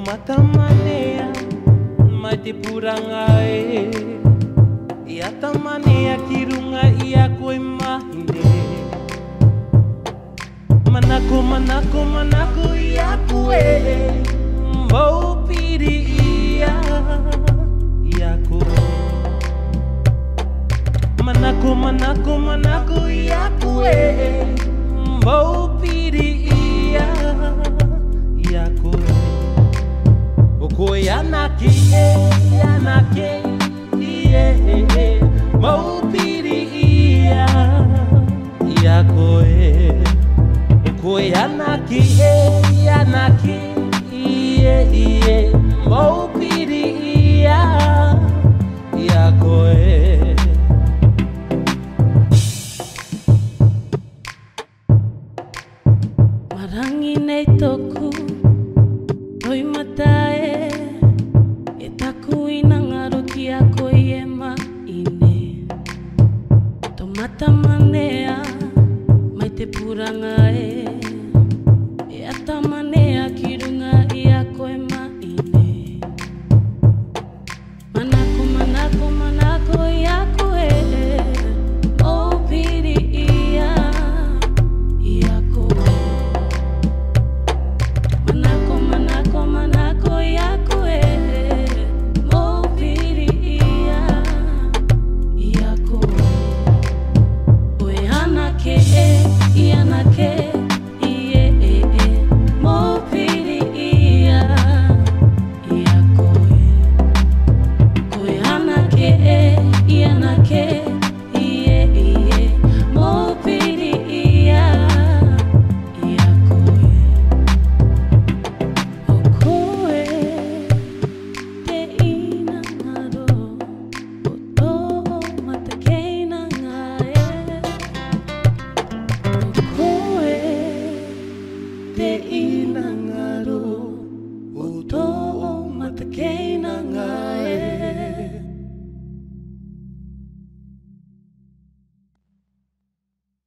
Tomatamania mai te puranga ia tamanea kirunga ia koe mahine manako manako manako ia koe mau piri ia koe manako manako manako ia koe mau piri ia koe o koe anake mau piri ia koe o koe anake mau piri ia koe marangi nei toku oi matae e taku ina ngaro ki a koe e maine tomata manea mai te puranga